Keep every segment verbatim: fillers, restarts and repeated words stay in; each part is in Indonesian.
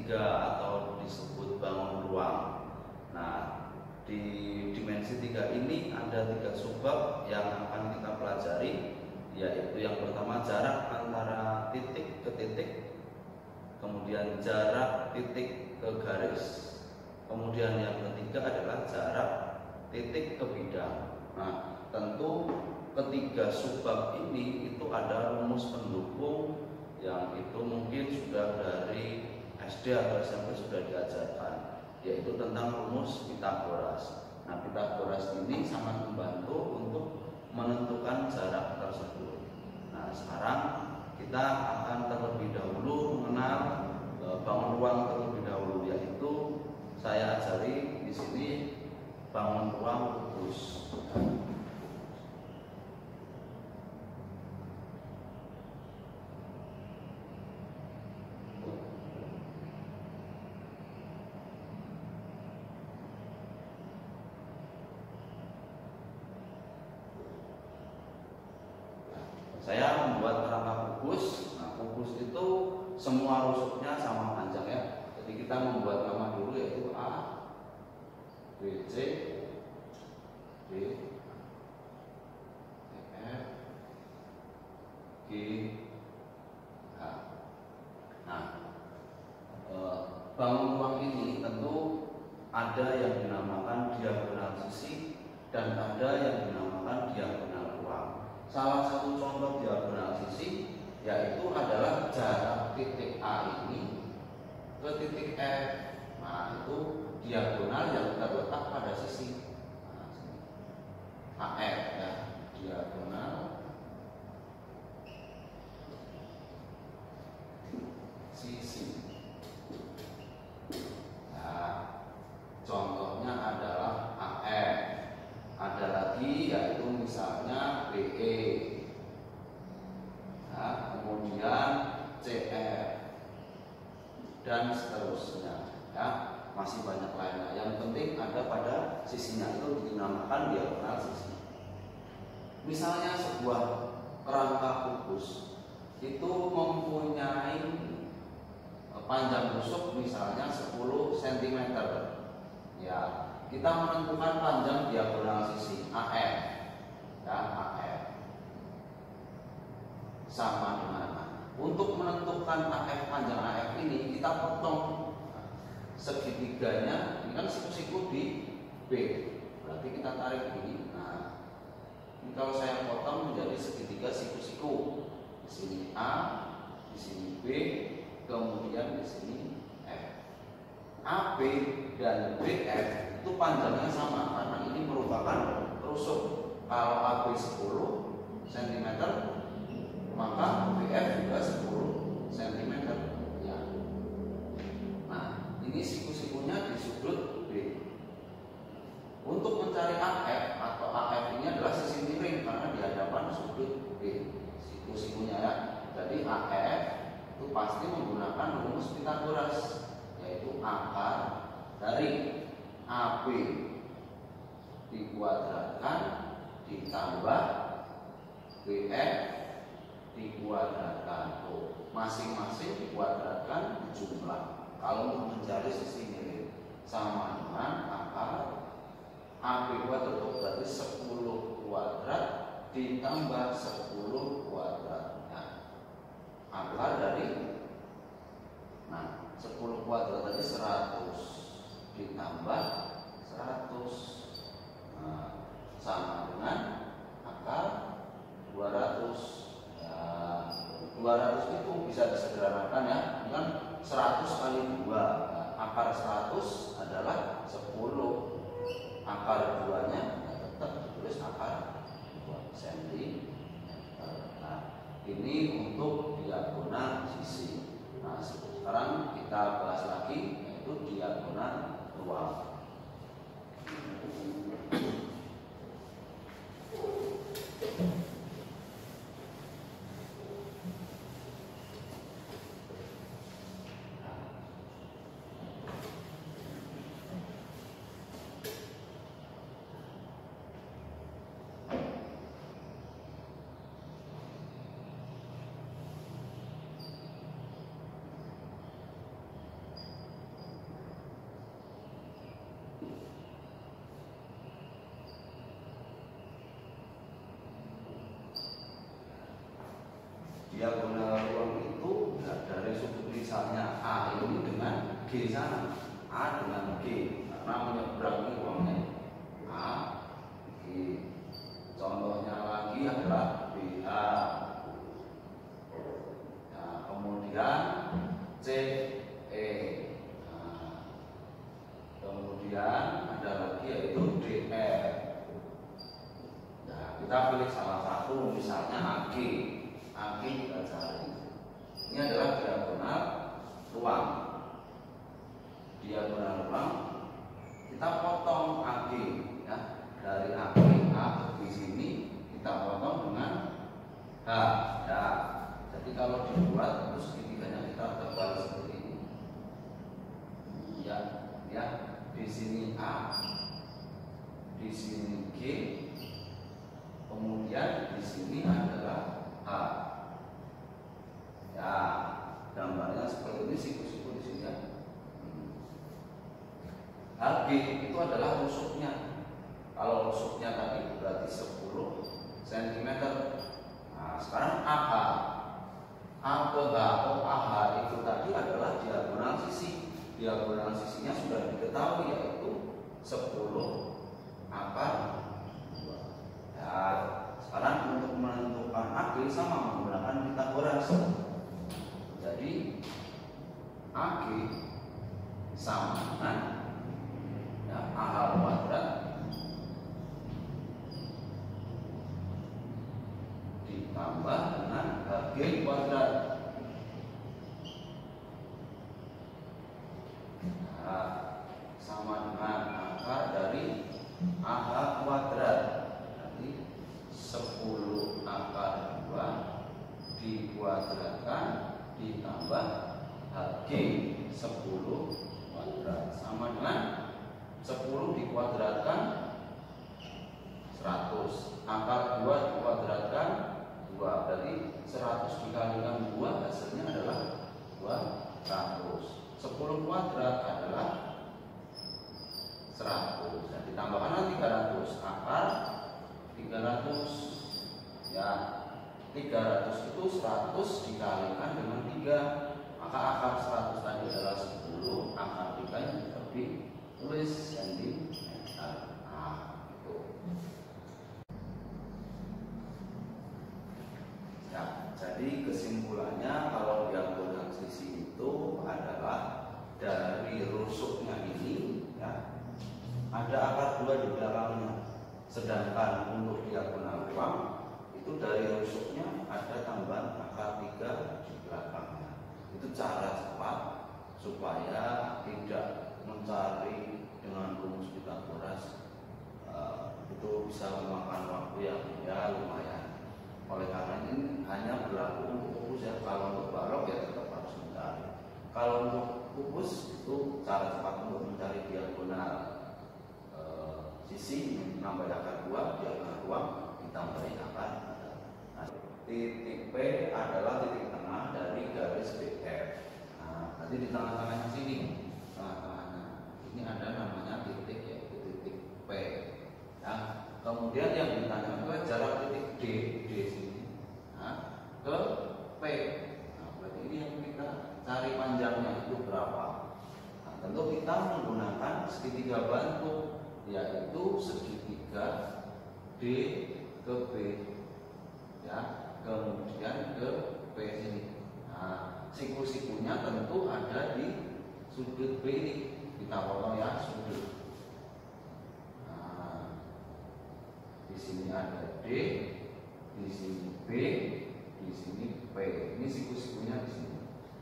tiga atau disebut bangun ruang. Nah, di dimensi tiga ini ada tiga subbab yang akan kita pelajari, yaitu yang pertama jarak antara titik ke titik, kemudian jarak titik ke garis, kemudian yang ketiga adalah jarak titik ke bidang. Nah, tentu ketiga subbab ini itu ada rumus pendukung yang itu mungkin sudah dari S D atau S M P sudah diajarkan, yaitu tentang rumus Pitagoras. Nah, Pitagoras ini sangat membantu untuk menentukan jarak tersebut. Nah, sekarang kita akan terlebih dahulu mengenal e, bangun ruang terlebih dahulu, yaitu saya ajari di sini bangun ruang kubus. Saya membuat kerangka kubus. Nah, kubus itu semua rusuknya sama panjang ya. Jadi kita membuat nama dulu yaitu A, B, C, D, E, F, G, H. Nah, eh, bangun ruang ini tentu ada yang dinamakan diagonal sisi dan ada yang dinamakan diagonal ruang. Salah satu contoh diagonal sisi yaitu adalah jarak titik A ini ke titik F. Nah, itu diagonal yang terletak pada sisi A F ya, diagonal sisi. Nah, contohnya adalah A F. Ada lagi yaitu misalnya B E, nah, kemudian C F dan seterusnya ya, masih banyak lainnya. Yang penting ada pada sisinya, itu dinamakan diagonal sisi. Misalnya sebuah kerangka kubus itu mempunyai panjang rusuk misalnya sepuluh sentimeter ya, kita menentukan panjang diagonal sisi A F ya, A F sama dengan, untuk menentukan A F panjang A F ini kita potong segitiganya. Ini kan siku-siku di B, berarti kita tarik ini. Nah, ini kalau saya potong menjadi segitiga siku-siku. Di sini A, di sini B, kemudian di sini F. A B dan B F itu panjangnya sama karena ini merupakan rusuk. Kalau A B sepuluh sentimeter, maka B F juga sepuluh sentimeter ya. Nah, ini siku-sikunya di sudut B. Untuk mencari A F atau A F ini adalah sisi miring karena di hadapan sudut B, siku-sikunya ya. Jadi A F itu pasti menggunakan rumus Pitagoras, yaitu akar dari A B dikuadratkan ditambah B F dikuadratkan. Tuh, masing-masing dikuadratkan dijumlah. Kalau untuk mencari sisi miring sama dengan akar A B kuadrat, berarti sepuluh kuadrat ditambah sepuluh kuadrat. Nah, akar dari, nah, sepuluh kuadrat tadi seratus ditambah seratus, nah, sama dengan akar dua ratus ya. dua ratus itu bisa disederhanakan ya, kan seratus kali dua, nah, akar seratus adalah sepuluh, akar dua nya ya tetap ditulis akar dua sentimeter. Nah, ini untuk diagonal sisi. Nah, sekarang kita bahas lagi yaitu diagonal ruang. diagonal ruang itu ya, dari sudut misalnya A ini dengan G sana, A dengan G, karena menyeberangi ruangnya A, G. Contohnya lagi adalah B A. Nah, kemudian C E. Nah, kemudian ada lagi yaitu D R. Nah, kita pilih salah satu, misalnya A G. A G kita cari. Ini adalah diagonal ruang. Diagonal ruang kita potong A G ya. Dari A G A ke B sini kita potong dengan H ya. Jadi kalau dibuat itu segitiganya kita tebal seperti ini. Ya, ya. Di sini A, di sini G, kemudian di sini adalah H. Ya, gambarnya seperti ini, siku-siku di sini ya. H G itu adalah rusuknya. Kalau rusuknya tadi berarti sepuluh sentimeter. Nah, sekarang A H. A ke H atau A H itu tadi adalah diagonal sisi. Diagonal sisinya sudah diketahui yaitu sepuluh akar dua. Ya, sekarang untuk menentukan A G sama menggunakan Pitagoras. Jadi A G sama dengan ya, A H kuadrat ditambah dengan H G kuadrat. Nah, sama dengan akar dari A H kuadrat. Jadi sepuluh akar dua dikuadratkan ditambah H G sepuluh kuadrat sama dengan sepuluh dikuadratkan seratus. Akar dua dikuadratkan dua, berarti seratus dikalikan dua hasilnya adalah dua ratus. sepuluh kuadrat adalah seratus. Dan ditambahkan lagi tiga ratus. Akar tiga ratus ya. tiga ratus itu seratus dikalikan dengan tiga. Maka akar seratus tadi adalah sepuluh. Akar tiga yang lebih tulis sentimeter. Nah, itu. Ya, jadi kesimpulannya kalau diagonal sisi itu adalah dari rusuknya ini ya, ada akar dua di belakangnya. Sedangkan untuk diagonal ruang itu dari rusuknya ada tambahan akar tiga di belakangnya. Itu cara cepat supaya tidak mencari dengan rumus Pitagoras. Uh, itu bisa memakan waktu yang ya lumayan. Oleh karena ini hanya berlaku untuk kubus ya. Kalau untuk balok ya tetap harus mencari. Kalau untuk kubus itu cara cepat untuk mencari diagonal uh, sisi menambah akar dua, diagonal ruang ditambahin akar. Nah, titik P adalah titik tengah dari garis B F. Nah, nanti di tengah-tengahnya sini, tengah-tengahnya ini ada namanya titik yaitu titik P. Nah, kemudian yang ditanya adalah jarak titik D, D sini, nah, ke P. Nah, berarti ini yang kita cari panjangnya itu berapa? Nah, tentu kita menggunakan segitiga bantu, yaitu segitiga D ke B. Ya, kemudian ke P sini. Nah, siku-sikunya tentu ada di sudut B ini. Kita potong ya sudut. Nah, di sini ada D, di sini B, di sini P. Ini siku-sikunya di sini.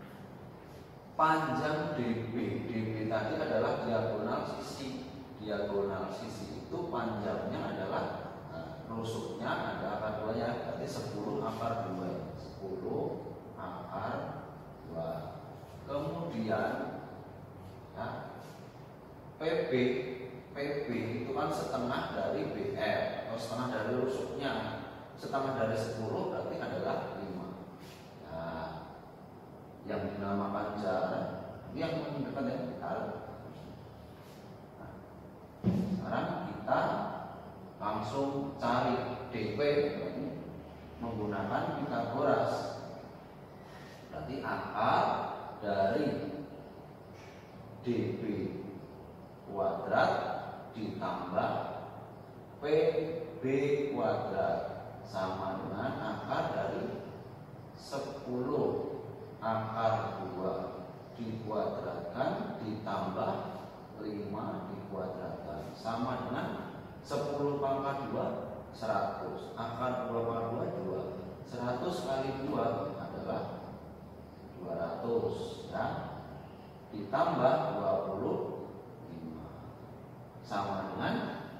Panjang D B, D B tadi adalah diagonal sisi. Diagonal sisi itu panjangnya adalah rusuknya ada akar dua ya, berarti sepuluh akar dua, sepuluh akar dua. Kemudian ya, P B, P B itu kan setengah dari B R atau setengah dari rusuknya. Setengah dari sepuluh berarti adalah lima. Nah, yang dinamakan jarak ini yang menunjukkan ya, taruh. Nah, sekarang kita langsung cari D P menggunakan Pitagoras. Berarti akar dari D B kuadrat ditambah P B kuadrat sama dengan akar dari sepuluh akar dua dikuadratkan ditambah lima dikuadratkan sama dengan sepuluh pangkat dua seratus. Akar dua pangkat dua dua. seratus kali dua adalah dua ratus ya. Ditambah dua puluh lima sama dengan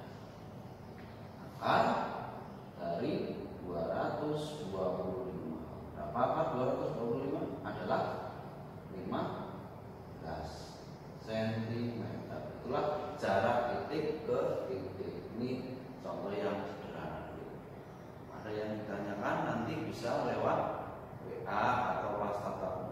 akar dari dua ratus dua puluh lima. Berapa akar dua ratus dua puluh lima? Adalah lima belas sentimeter. Itulah jarak titik ke titik. Ini contoh yang sederhana dulu. Ada yang ditanyakan nanti bisa lewat W A atau WhatsApp